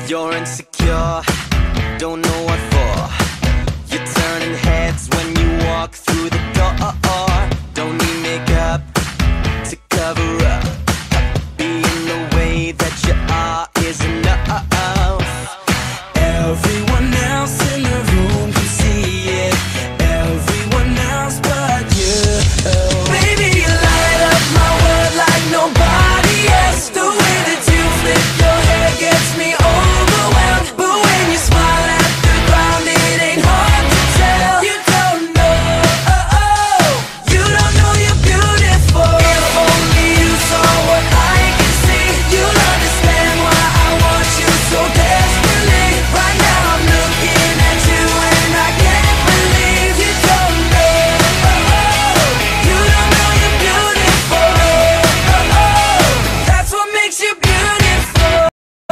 You're insecure, don't know what for. You're turning heads when you walk through the door. Don't need makeup to cover up. Being the way that you are is enough. Everyone else in the room can see it. Everyone else but you. Baby, you light up my world like nobody else. The way that you flip your hair gets me overwhelmed. But when you smile at the ground, it ain't hard to tell. You don't know, you don't know you're beautiful. If only you saw what I can see, you'll understand why I want you so desperately. Right now I'm looking at you and I can't believe you don't know, you don't know you're beautiful. That's what makes you beautiful.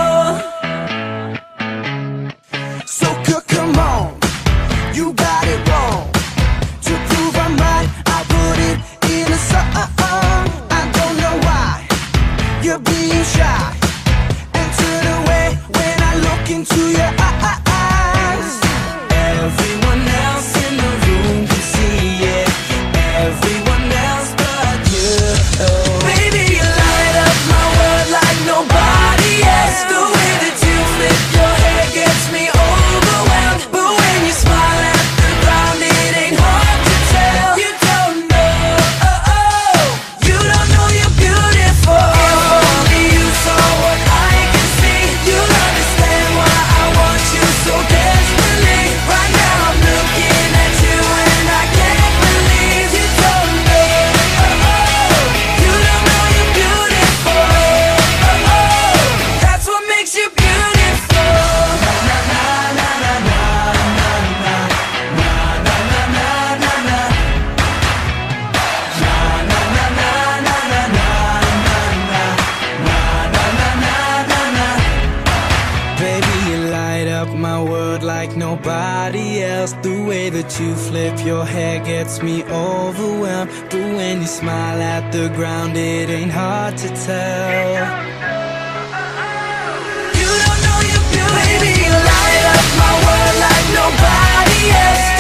So come on, you got it wrong. To prove I'm right, I put it in a song. I don't know why you're being shy and turn away when I look into your eyes. Everyone else in the room can see it. Everyone else but you. Baby, you light up my world like nobody else. The way that you flip your hair gets me overwhelmed. But when you smile at the ground, it ain't hard to tell. You don't know, you don't know you're beautiful. If only you saw what I can see, you'll understand why I want you so desperately. Right now I'm looking at you and I can't believe you don't know, you don't know you're beautiful. That's what makes you beautiful. Baby, you light up my world like nobody else. The way that you flip your hair gets me overwhelmed. But when you smile at the ground, it ain't hard to tell. You don't know you're beautiful. Baby, you light up my world like nobody else.